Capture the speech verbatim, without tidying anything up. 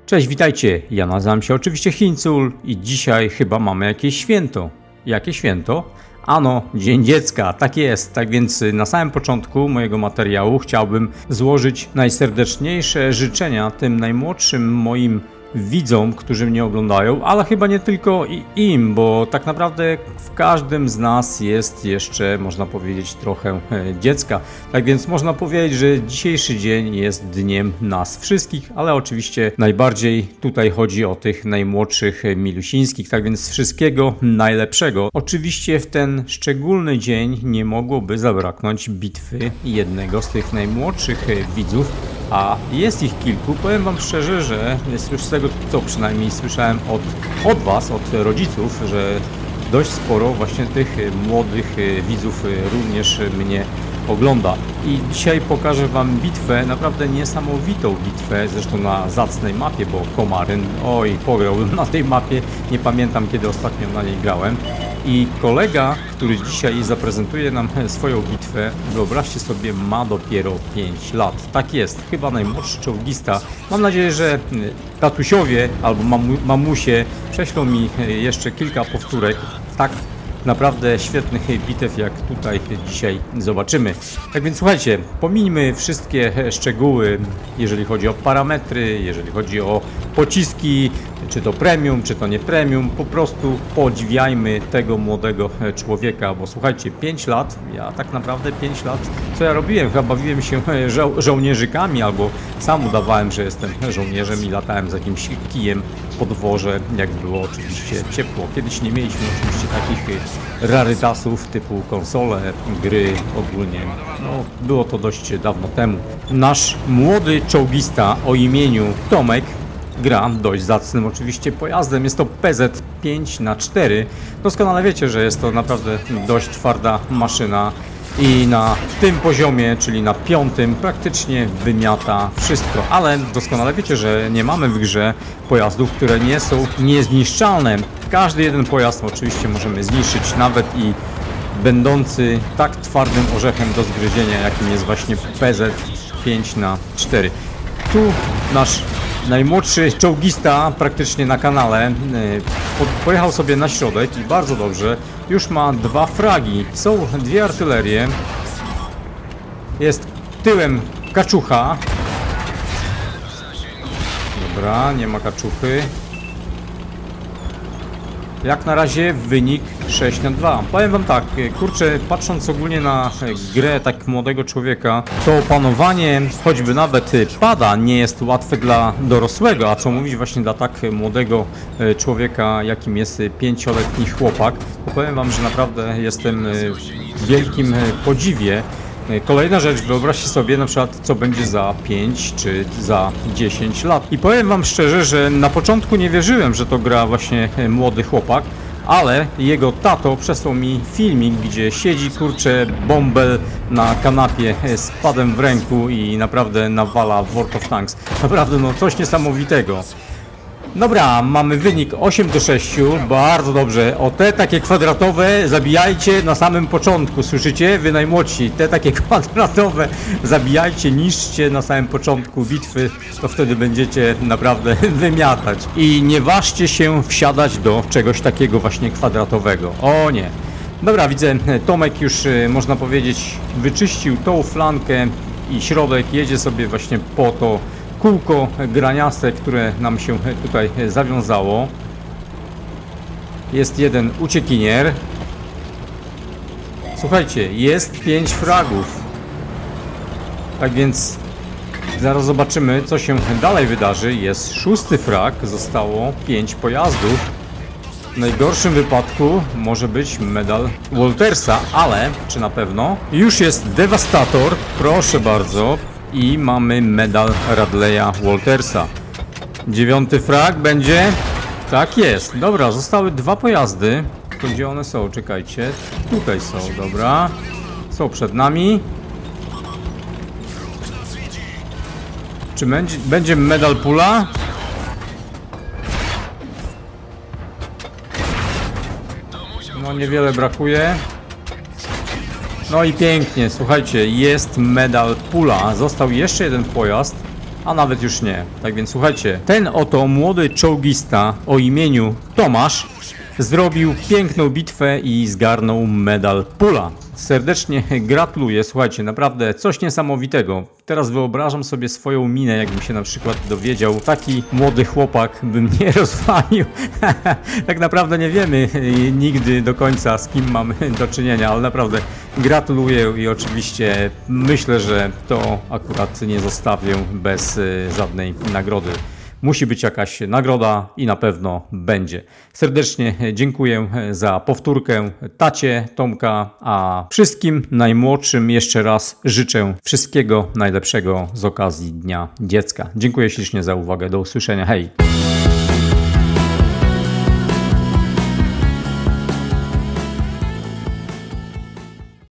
Cześć, witajcie, ja nazywam się oczywiście Hincul i dzisiaj chyba mamy jakieś święto. Jakie święto? Ano, Dzień Dziecka, tak jest. Tak więc na samym początku mojego materiału chciałbym złożyć najserdeczniejsze życzenia tym najmłodszym moim widzom, którzy mnie oglądają, ale chyba nie tylko im, bo tak naprawdę w każdym z nas jest jeszcze, można powiedzieć, trochę dziecka. Tak więc można powiedzieć, że dzisiejszy dzień jest dniem nas wszystkich, ale oczywiście najbardziej tutaj chodzi o tych najmłodszych milusińskich. Tak więc wszystkiego najlepszego. Oczywiście w ten szczególny dzień nie mogłoby zabraknąć bitwy jednego z tych najmłodszych widzów, a jest ich kilku. Powiem wam szczerze, że już z tego, co przynajmniej słyszałem od, od was, od rodziców, że dość sporo właśnie tych młodych widzów również mnie ogląda. I dzisiaj pokażę wam bitwę, naprawdę niesamowitą bitwę, zresztą na zacnej mapie, bo Komaryn, oj, pograłbym na tej mapie, nie pamiętam kiedy ostatnio na niej grałem. I kolega, który dzisiaj zaprezentuje nam swoją bitwę, wyobraźcie sobie, ma dopiero pięć lat. Tak jest, chyba najmłodszy czołgista. Mam nadzieję, że tatusiowie albo mamu mamusie prześlą mi jeszcze kilka powtórek. Tak naprawdę świetnych bitew, jak tutaj dzisiaj zobaczymy. Tak więc słuchajcie, pomińmy wszystkie szczegóły, jeżeli chodzi o parametry, jeżeli chodzi o pociski, czy to premium, czy to nie premium. Po prostu podziwiajmy tego młodego człowieka, bo słuchajcie, pięć lat, ja tak naprawdę pięć lat, co ja robiłem? Chyba bawiłem się żo żołnierzykami, albo sam udawałem, że jestem żołnierzem i latałem z jakimś kijem po dworze, jak było oczywiście ciepło. Kiedyś nie mieliśmy oczywiście takich rarytasów typu konsole, gry ogólnie. No, było to dość dawno temu. Nasz młody czołgista o imieniu Tomek gra dość zacnym oczywiście pojazdem. Jest to P Z pięć na cztery. Doskonale wiecie, że jest to naprawdę dość twarda maszyna i na tym poziomie, czyli na piątym, praktycznie wymiata wszystko. Ale doskonale wiecie, że nie mamy w grze pojazdów, które nie są niezniszczalne. Każdy jeden pojazd oczywiście możemy zniszczyć, nawet i będący tak twardym orzechem do zgryzienia, jakim jest właśnie P Z pięć na cztery. Tu nasz najmłodszy czołgista praktycznie na kanale pojechał sobie na środek i bardzo dobrze, już ma dwa fragi, są dwie artylerie, jest tyłem kaczucha, dobra, nie ma kaczuchy. Jak na razie wynik sześć na dwa. Powiem wam tak, kurczę, patrząc ogólnie na grę tak młodego człowieka, to opanowanie choćby nawet pada nie jest łatwe dla dorosłego, a co mówić właśnie dla tak młodego człowieka, jakim jest pięcioletni chłopak. To powiem wam, że naprawdę jestem w wielkim podziwie. Kolejna rzecz, wyobraźcie sobie na przykład, co będzie za pięć czy za dziesięć lat. I powiem wam szczerze, że na początku nie wierzyłem, że to gra właśnie młody chłopak, ale jego tato przesłał mi filmik, gdzie siedzi, kurczę, bąbel na kanapie z padem w ręku i naprawdę nawala w World of Tanks. Naprawdę, no coś niesamowitego. Dobra, mamy wynik osiem do sześciu, bardzo dobrze. O te takie kwadratowe zabijajcie na samym początku, słyszycie? Wy najmłodsi, te takie kwadratowe zabijajcie, niszczcie na samym początku bitwy, to wtedy będziecie naprawdę wymiatać. I nie ważcie się wsiadać do czegoś takiego właśnie kwadratowego, o nie. Dobra, widzę, Tomek już, można powiedzieć, wyczyścił tą flankę i środek, jedzie sobie właśnie po to kółko graniaste, które nam się tutaj zawiązało. Jest jeden uciekinier. Słuchajcie, jest pięć fragów. Tak więc zaraz zobaczymy, co się dalej wydarzy. Jest szósty frag, zostało pięć pojazdów. W najgorszym wypadku może być medal Waltersa, ale czy na pewno? Już jest dewastator, proszę bardzo. I mamy medal Radleya Waltersa. Dziewiąty frag będzie? Tak jest. Dobra, zostały dwa pojazdy. To gdzie one są? Czekajcie. Tutaj są, dobra. Są przed nami. Czy będzie, będzie medal pula? No niewiele brakuje. No i pięknie, słuchajcie, jest medal pula. Został jeszcze jeden pojazd, a nawet już nie. Tak więc słuchajcie, ten oto młody czołgista o imieniu Tomasz zrobił piękną bitwę i zgarnął medal Pula. Serdecznie gratuluję, słuchajcie, naprawdę coś niesamowitego. Teraz wyobrażam sobie swoją minę, jakbym się na przykład dowiedział, taki młody chłopak by mnie rozwalił. Tak naprawdę nie wiemy nigdy do końca, z kim mamy do czynienia, ale naprawdę gratuluję i oczywiście myślę, że to akurat nie zostawię bez żadnej nagrody. Musi być jakaś nagroda i na pewno będzie. Serdecznie dziękuję za powtórkę tacie Tomka, a wszystkim najmłodszym jeszcze raz życzę wszystkiego najlepszego z okazji Dnia Dziecka. Dziękuję ślicznie za uwagę. Do usłyszenia. Hej!